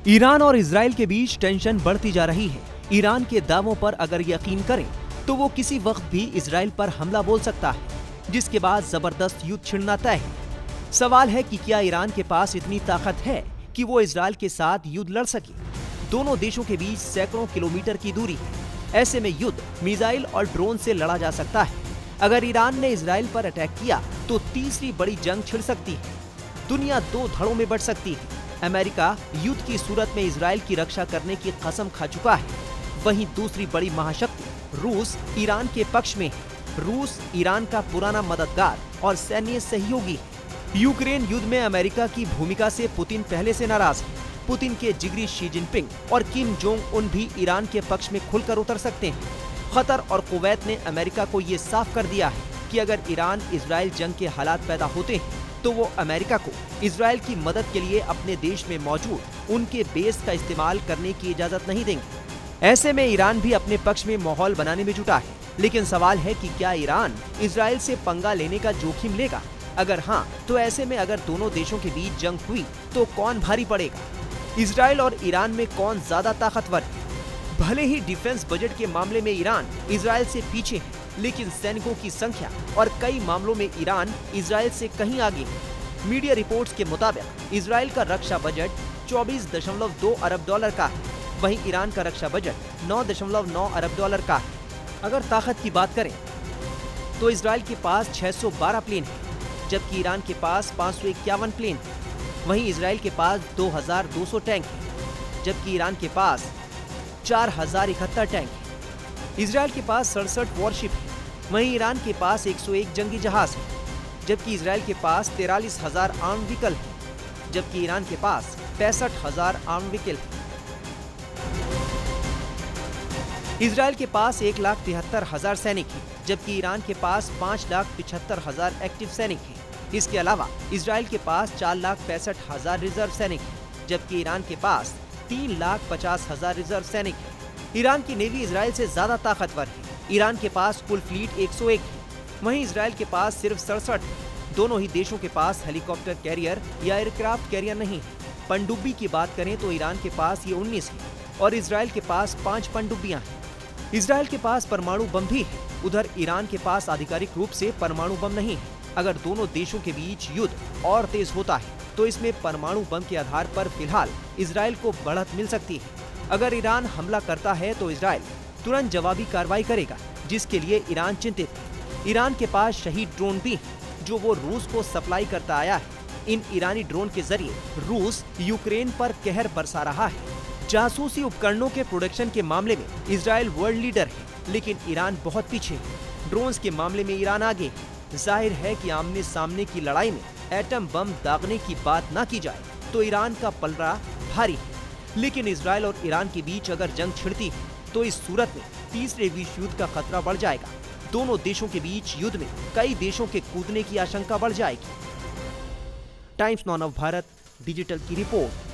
Iran और Israel के बीच tension बढ़ती जा रही है। ईरान के दावों पर अगर यकीन करें तो वो किसी वक्त भी इजराइल पर हमला बोल सकता है, जिसके बाद जबरदस्त युद्ध छिड़ना तय है। सवाल है कि क्या ईरान के पास इतनी ताकत है कि वो इजराइल के साथ युद्ध लड़ सके। दोनों देशों के बीच सैकड़ों किलोमीटर की दूरी है। ऐसे में युद्ध मिसाइल और ड्रोन से लड़ा जा सकता है। अगर ईरान ने इजराइल पर अटैक किया तो तीसरी बड़ी जंग छिड़ सकती है। दुनिया दो धड़ों में बढ़ सकती है। अमेरिका युद्ध की सूरत में इजराइल की रक्षा करने की कसम खा चुका है। वहीं दूसरी बड़ी महाशक्ति रूस ईरान के पक्ष में है। रूस ईरान का पुराना मददगार और सैन्य सहयोगी है। यूक्रेन युद्ध में अमेरिका की भूमिका से पुतिन पहले से नाराज है। पुतिन के जिगरी शी जिनपिंग और किम जोंग उन भी ईरान के पक्ष में खुलकर उतर सकते हैं। कतर और कुवैत ने अमेरिका को ये साफ कर दिया है कि अगर ईरान इजराइल जंग के हालात पैदा होते हैं तो वो अमेरिका को इजराइल की मदद के लिए अपने देश में मौजूद उनके बेस का इस्तेमाल करने की इजाजत नहीं देंगे। ऐसे में ईरान भी अपने पक्ष में माहौल बनाने में जुटा है। लेकिन सवाल है कि क्या ईरान इजराइल से पंगा लेने का जोखिम लेगा? अगर हाँ, तो ऐसे में अगर दोनों देशों के बीच जंग हुई तो कौन भारी पड़ेगा? इजराइल और ईरान में कौन ज्यादा ताकतवर है? भले ही डिफेंस बजट के मामले में ईरान इजराइल से पीछे है, लेकिन सैनिकों की संख्या और कई मामलों में ईरान इजराइल से कहीं आगे है। मीडिया रिपोर्ट्स के मुताबिक इजराइल का रक्षा बजट 24.2 अरब डॉलर का है, वहीं ईरान का रक्षा बजट 9.9 अरब डॉलर का है। अगर ताकत की बात करें तो इजराइल के पास 612 प्लेन है, जबकि ईरान के पास 551 प्लेन है। वहीं इजराइल के पास 2200 टैंक है, जबकि ईरान के पास 4071 टैंक है। इजराइल के पास 67 वॉरशिप है, वहीं ईरान के पास 101 जंगी जहाज है, जबकि इजराइल के पास 43,000 आर्म व्हीकल है, जबकि ईरान के पास 65,000 आर्म व्हीकल है। इजराइल के पास 1,73,000 सैनिक हैं, जबकि ईरान के पास 5,75,000 एक्टिव सैनिक हैं। इसके अलावा इजराइल के पास 4,65,000 रिजर्व सैनिक हैं, जबकि ईरान के पास 3,50,000 रिजर्व सैनिक हैं। ईरान की नेवी इजराइल से ज्यादा ताकतवर है। ईरान के पास कुल फ्लीट 101 है, वहीं इजराइल के पास सिर्फ 67 है। दोनों ही देशों के पास हेलीकॉप्टर कैरियर या एयरक्राफ्ट कैरियर नहीं है। पनडुब्बी की बात करें तो ईरान के पास ये 19 है और इजराइल के पास 5 पनडुब्बियां हैं। इजराइल के पास परमाणु बम भी है। उधर ईरान के पास आधिकारिक रूप से परमाणु बम नहीं है। अगर दोनों देशों के बीच युद्ध और तेज होता है तो इसमें परमाणु बम के आधार पर फिलहाल इजराइल को बढ़त मिल सकती है। अगर ईरान हमला करता है तो इजराइल तुरंत जवाबी कार्रवाई करेगा, जिसके लिए ईरान चिंतित है। ईरान के पास शहीद ड्रोन भी है, जो वो रूस को सप्लाई करता आया है। इन ईरानी ड्रोन के जरिए रूस यूक्रेन पर कहर बरसा रहा है। जासूसी उपकरणों के प्रोडक्शन के मामले में इजराइल वर्ल्ड लीडर है, लेकिन ईरान बहुत पीछे है। ड्रोन्स के मामले में ईरान आगे है। जाहिर है कि आमने सामने की लड़ाई में एटम बम दागने की बात ना की जाए तो ईरान का पलड़ा भारी है। लेकिन इजराइल और ईरान के बीच अगर जंग छिड़ती है तो इस सूरत में तीसरे विश्व युद्ध का खतरा बढ़ जाएगा। दोनों देशों के बीच युद्ध में कई देशों के कूदने की आशंका बढ़ जाएगी। टाइम्स नाउ भारत डिजिटल की रिपोर्ट।